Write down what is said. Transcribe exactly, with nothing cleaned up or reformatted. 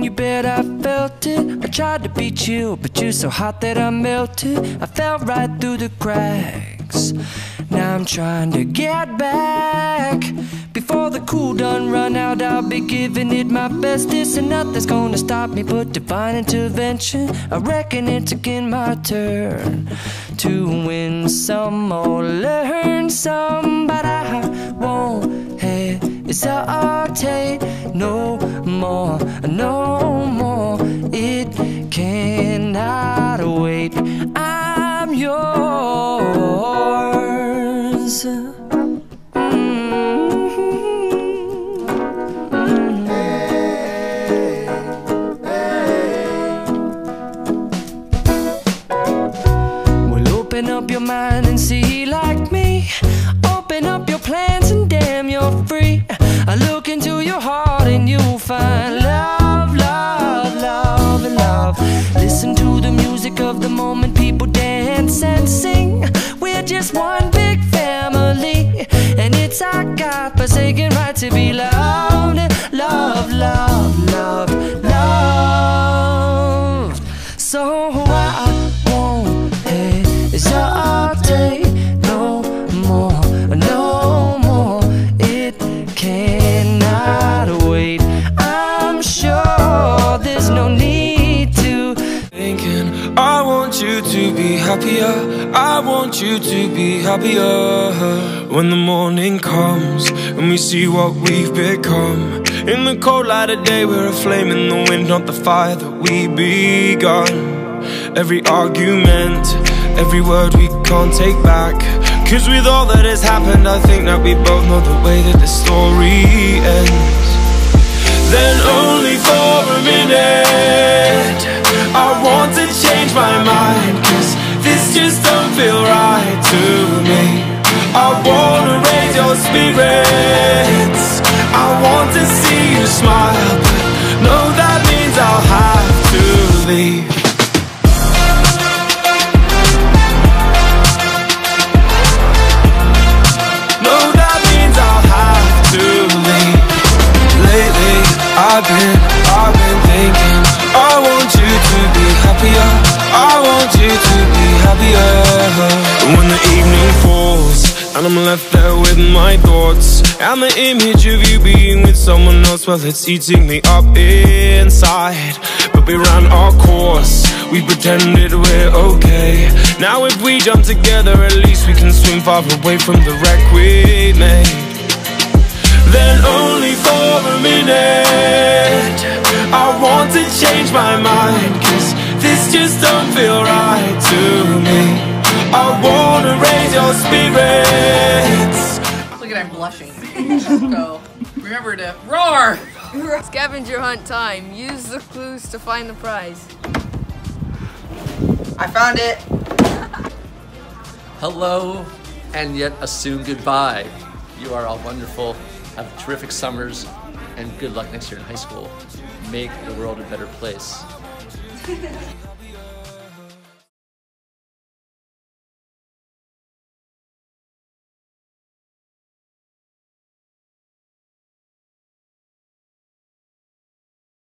and you bet I felt it. I tried to be chill, but you're so hot that I melted. I fell right through the cracks. Now I'm trying to get back. Before the cool done run out, I'll be giving it my bestest, and nothing's gonna stop me but divine intervention. I reckon it's again my turn to win some or learn some, but I won't hesitate no more, no more. It cannot wait. I'm yours. Open up your mind and see like me. Open up your plans and damn, you're free. I look into your heart and you'll find love, love, love, and love. Listen to the music of the moment, people dance and sing. We're just one big family, and it's our God-forsaken right to be loved. Love, love, love, loved. So I won't hesitate no more, no more. It cannot wait. I'm sure there's no need to. Thinking, I want you to be happier. I want you to be happier. When the morning comes and we see what we've become. In the cold light of day, we're a flame in the wind, not the fire that we begun. Every argument, every word we can't take back. Cause with all that has happened, I think that we both know the way that the story ends. Then only for a minute I want to change my mind, cause this just don't feel right to me. I wanna raise your spirits, I want to see you smile, but no, that means I'll have to leave. I've been, I've been thinking, I want you to be happier, I want you to be happier. And when the evening falls and I'm left there with my thoughts, and the image of you being with someone else, well, it's eating me up inside. But we ran our course, we pretended we're okay. Now if we jump together, at least we can swim far away from the wreck we made. Then only for a minute I want to change my mind, cause this just don't feel right to me. I wanna raise your spirits. Look at I'm blushing. So remember to roar! Scavenger hunt time. Use the clues to find the prize. I found it! Hello, and yet a soon goodbye. You are all wonderful. Have terrific summers, and good luck next year in high school. Make the world a better place.